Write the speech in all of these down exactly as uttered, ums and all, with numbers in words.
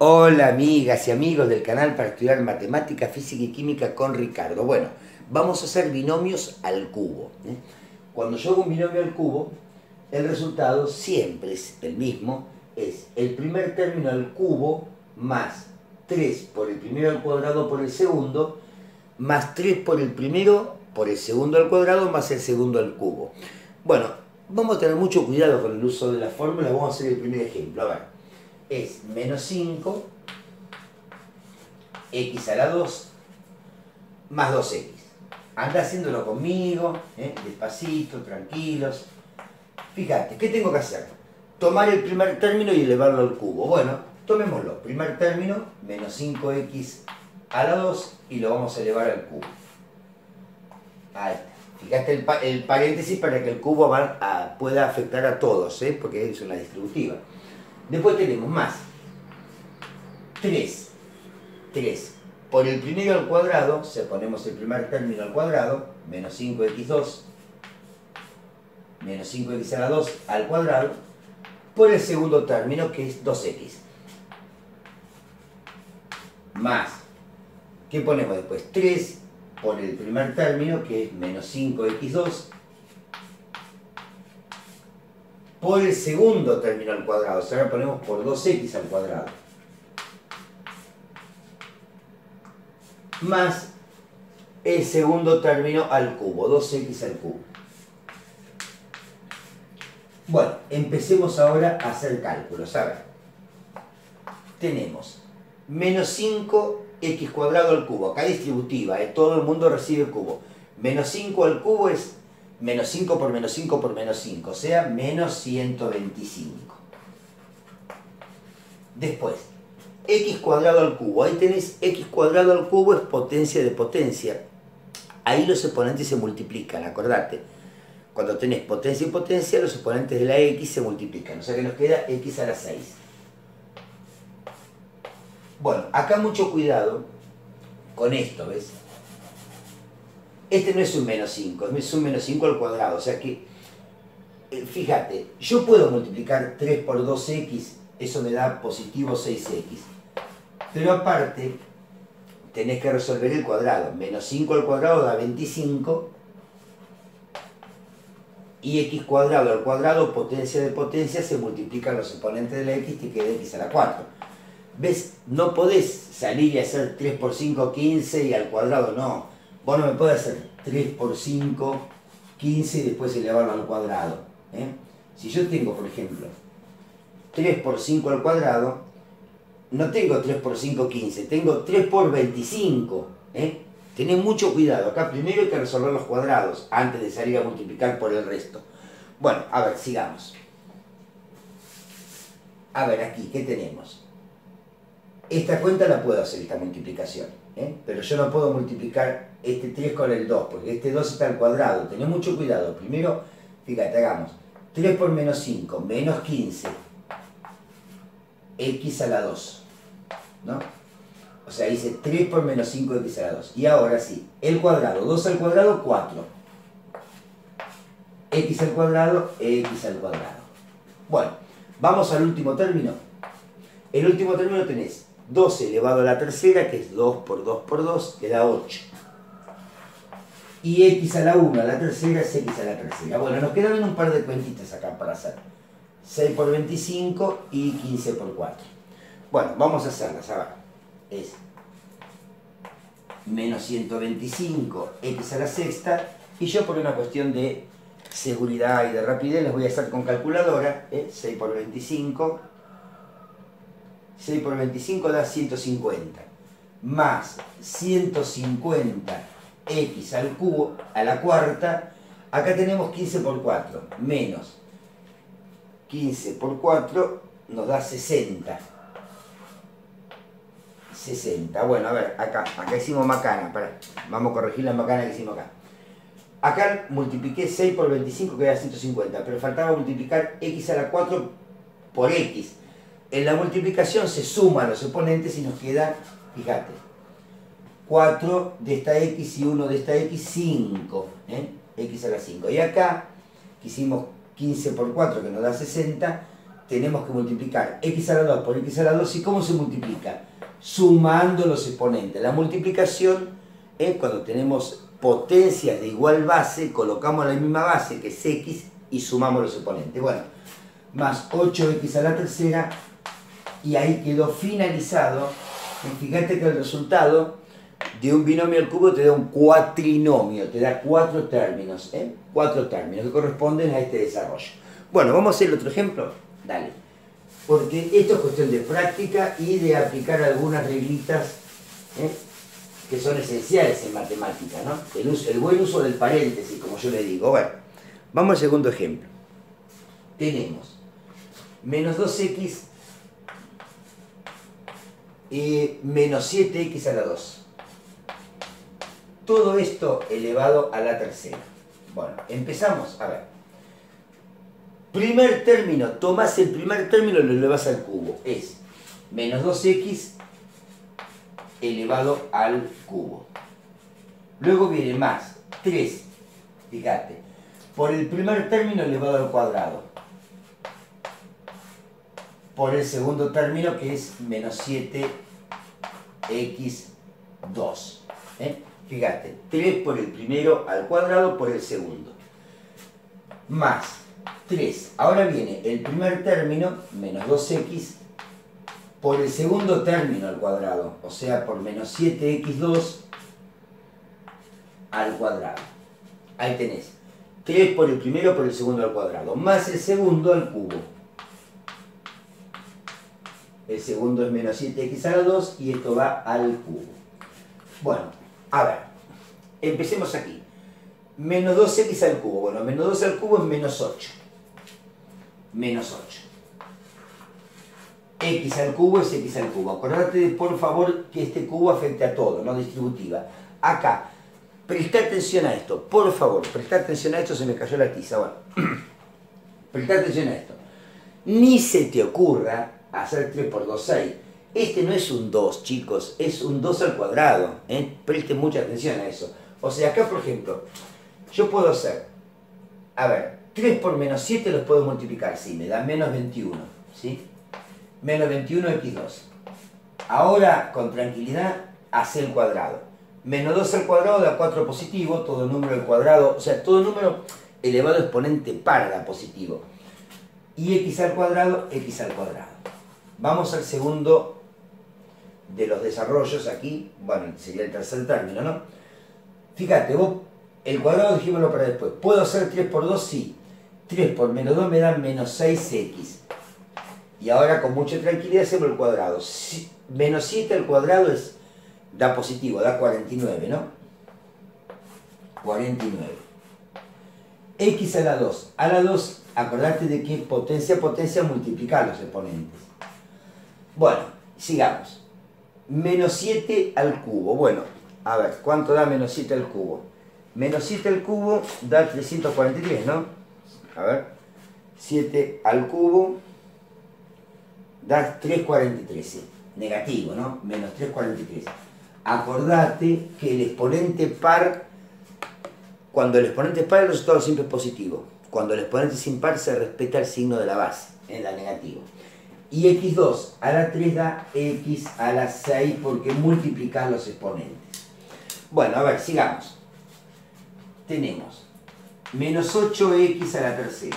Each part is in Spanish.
Hola amigas y amigos del canal para estudiar matemática, física y química con Ricardo. Bueno, vamos a hacer binomios al cubo. ¿eh? Cuando yo hago un binomio al cubo, el resultado siempre es el mismo, es el primer término al cubo más tres por el primero al cuadrado por el segundo, más tres por el primero por el segundo al cuadrado más el segundo al cubo. Bueno, vamos a tener mucho cuidado con el uso de la fórmula, vamos a hacer el primer ejemplo. A ver. Es menos cinco x a la dos más dos x. Anda haciéndolo conmigo, ¿eh? despacito, tranquilos. Fíjate, ¿qué tengo que hacer? Tomar el primer término y elevarlo al cubo. Bueno, tomémoslo. Primer término, menos cinco x a la dos y lo vamos a elevar al cubo. Ahí está. Fíjate el, el paréntesis para que el cubo va a, pueda afectar a todos, ¿eh? porque es una distributiva. Después tenemos más tres, tres por el primero al cuadrado, si ponemos el primer término al cuadrado, menos cinco x dos, menos cinco x a la dos al cuadrado, por el segundo término que es dos x. Más, ¿qué ponemos después? tres por el primer término que es menos cinco x dos, por el segundo término al cuadrado, o sea, ahora ponemos por dos x al cuadrado, más el segundo término al cubo, dos x al cubo. Bueno, empecemos ahora a hacer cálculos. A ver, tenemos menos cinco x cuadrado al cubo, acá distributiva, ¿eh? todo el mundo recibe el cubo. Menos cinco al cubo es menos cinco por menos cinco por menos cinco, o sea, menos ciento veinticinco. Después, x cuadrado al cubo. Ahí tenés x cuadrado al cubo es potencia de potencia. Ahí los exponentes se multiplican, acordate. Cuando tenés potencia y potencia, los exponentes de la x se multiplican. O sea que nos queda x a la seis. Bueno, acá mucho cuidado con esto, ¿ves? Este no es un menos cinco, es un menos cinco al cuadrado, o sea que, fíjate, yo puedo multiplicar tres por dos x, eso me da positivo seis x, pero aparte tenés que resolver el cuadrado, menos cinco al cuadrado da veinticinco, y x cuadrado al cuadrado, potencia de potencia, se multiplican los exponentes de la x y queda x a la cuatro. ¿Ves? No podés salir y hacer tres por cinco, quince y al cuadrado no. Vos no me podés hacer tres por cinco, quince y después elevarlo al cuadrado. ¿eh? Si yo tengo, por ejemplo, tres por cinco al cuadrado, no tengo tres por cinco, quince, tengo tres por veinticinco. ¿eh? Tenés mucho cuidado. Acá primero hay que resolver los cuadrados antes de salir a multiplicar por el resto. Bueno, a ver, sigamos. A ver, aquí, ¿qué tenemos? Esta cuenta la puedo hacer, esta multiplicación. ¿eh? Pero yo no puedo multiplicar este tres con el dos, porque este dos está al cuadrado. Tenés mucho cuidado. Primero, fíjate, hagamos tres por menos cinco, menos quince, x a la dos. ¿No? O sea, hice tres por menos cinco x a la dos. Y ahora sí, el cuadrado, dos al cuadrado, cuatro. X al cuadrado, x al cuadrado. Bueno, vamos al último término. El último término tenés doce elevado a la tercera, que es dos por dos por dos, que da ocho. Y x a la uno a la tercera es x a la tercera. Bueno, nos quedan un par de cuentitas acá para hacer. seis por veinticinco y quince por cuatro. Bueno, vamos a hacerlas. A ver, es menos ciento veinticinco x a la sexta. Y yo por una cuestión de seguridad y de rapidez les voy a hacer con calculadora. ¿eh? seis por veinticinco. seis por veinticinco da ciento cincuenta, más ciento cincuenta x al cubo, a la cuarta, acá tenemos quince por cuatro, menos quince por cuatro nos da sesenta. sesenta, bueno, a ver, acá, acá hicimos macana, pará, vamos a corregir la macana que hicimos acá. Acá multipliqué seis por veinticinco que da ciento cincuenta, pero faltaba multiplicar x a la cuatro por x. En la multiplicación se suman los exponentes y nos queda, fíjate, cuatro de esta x y uno de esta x, cinco. ¿eh? X a la cinco. Y acá, que hicimos quince por cuatro, que nos da sesenta, tenemos que multiplicar x a la dos por x a la dos. ¿Y cómo se multiplica? Sumando los exponentes. La multiplicación es cuando tenemos potencias de igual base, colocamos la misma base que es x y sumamos los exponentes. Bueno, más ocho x a la tercera, y ahí quedó finalizado. Y fíjate que el resultado de un binomio al cubo te da un cuatrinomio, te da cuatro términos, ¿eh? Cuatro términos que corresponden a este desarrollo. Bueno, vamos a hacer otro ejemplo. Dale. Porque esto es cuestión de práctica y de aplicar algunas reglitas, ¿eh? que son esenciales en matemática, ¿no? El, uso, el buen uso del paréntesis, como yo le digo. Bueno, vamos al segundo ejemplo. Tenemos menos dos x y menos siete x a la dos. Todo esto elevado a la tercera. Bueno, empezamos. A ver. Primer término, tomás el primer término y lo elevas al cubo. Es menos dos x elevado al cubo. Luego viene más tres, fíjate, por el primer término elevado al cuadrado. Por el segundo término, que es menos siete x dos. ¿Eh? Fíjate, tres por el primero al cuadrado por el segundo. Más tres. Ahora viene el primer término, menos dos x, por el segundo término al cuadrado. O sea, por menos siete x dos al cuadrado. Ahí tenés. tres por el primero por el segundo al cuadrado. Más el segundo al cubo. El segundo es menos siete x a la dos y esto va al cubo. Bueno, a ver. Empecemos aquí. Menos dos x al cubo. Bueno, menos dos al cubo es menos ocho. Menos ocho. X al cubo es x al cubo. Acordate, por favor, que este cubo afecta a todo, no distributiva. Acá, presta atención a esto. Por favor, presta atención a esto. Se me cayó la tiza. Bueno, presta atención a esto. Ni se te ocurra hacer tres por dos, seis. Este no es un dos, chicos. Es un dos al cuadrado. ¿eh? Presten mucha atención a eso. O sea, acá, por ejemplo, yo puedo hacer, a ver, tres por menos siete los puedo multiplicar, sí, me da menos veintiuno, ¿sí? Menos veintiuno x dos. Ahora, con tranquilidad, hace el cuadrado. Menos dos al cuadrado da cuatro positivo, todo número al cuadrado, o sea, todo número elevado a exponente par da positivo. Y x al cuadrado, x al cuadrado. Vamos al segundo de los desarrollos aquí, bueno, sería el tercer término, ¿no? Fíjate, vos, el cuadrado dijimoslo para después. ¿Puedo hacer tres por dos? Sí. tres por menos dos me da menos seis x. Y ahora con mucha tranquilidad hacemos el cuadrado. Menos siete al cuadrado es, da positivo, da cuarenta y nueve, ¿no? cuarenta y nueve. X a la dos. A la dos, acordate de que potencia a potencia multiplicar los exponentes. Bueno, sigamos. Menos siete al cubo. Bueno. A ver, ¿cuánto da menos siete al cubo? Menos siete al cubo da trescientos cuarenta y tres, ¿no? A ver, siete al cubo da trescientos cuarenta y tres, sí. Negativo, ¿no? Menos trescientos cuarenta y tres. Acordate que el exponente par, cuando el exponente es par, el resultado siempre es positivo. Cuando el exponente es impar, se respeta el signo de la base, en la negativo. Y x dos a la tres da x a la seis porque multiplicar los exponentes. Bueno, a ver, sigamos. Tenemos menos ocho x a la tercera.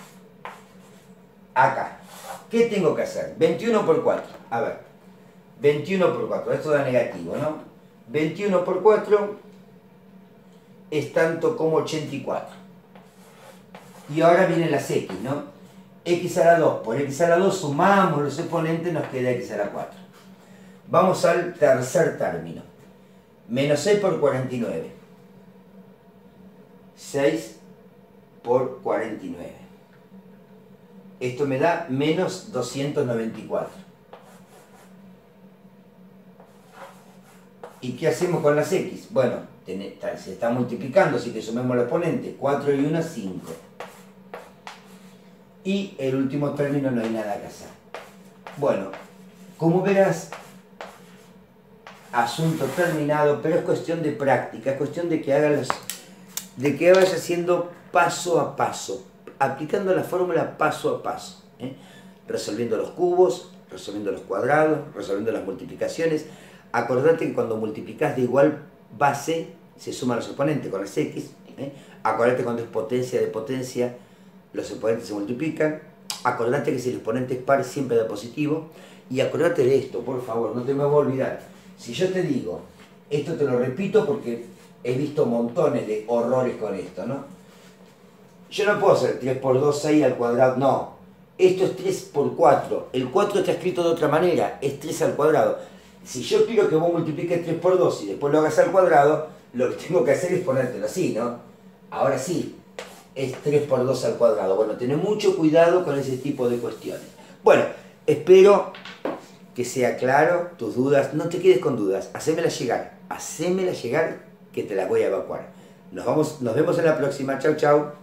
Acá. ¿Qué tengo que hacer? veintiuno por cuatro. A ver. veintiuno por cuatro. Esto da negativo, ¿no? veintiuno por cuatro es tanto como ochenta y cuatro. Y ahora vienen las x, ¿no? X a la dos. Por x a la dos sumamos los exponentes, nos queda x a la cuatro. Vamos al tercer término. Menos seis por cuarenta y nueve. seis por cuarenta y nueve. Esto me da menos doscientos noventa y cuatro. ¿Y qué hacemos con las x? Bueno, se está multiplicando, así que sumemos los exponentes. cuatro y uno, cinco. Y el último término no hay nada que hacer. Bueno, como verás, asunto terminado, pero es cuestión de práctica, es cuestión de que hagas, de que vayas haciendo paso a paso, aplicando la fórmula paso a paso. ¿eh? resolviendo los cubos, resolviendo los cuadrados, resolviendo las multiplicaciones. Acordate que cuando multiplicas de igual base, se suman los exponentes con las X. ¿eh? Acordate cuando es potencia de potencia, los exponentes se multiplican. Acordate que si el exponente es par, siempre da positivo. Y acordate de esto, por favor, no te me voy a olvidar. Si yo te digo, esto te lo repito porque he visto montones de horrores con esto, ¿no? Yo no puedo hacer tres por dos, seis al cuadrado, no. Esto es tres por cuatro. El cuatro está escrito de otra manera, es tres al cuadrado. Si yo quiero que vos multipliques tres por dos y después lo hagas al cuadrado, lo que tengo que hacer es ponértelo así, ¿no? Ahora sí, es tres por dos al cuadrado. Bueno, ten mucho cuidado con ese tipo de cuestiones. Bueno, espero que sea claro tus dudas. No te quedes con dudas, hacémelas llegar. Hacémelas llegar que te las voy a evacuar. Nos, vamos, nos vemos en la próxima. Chau, chau.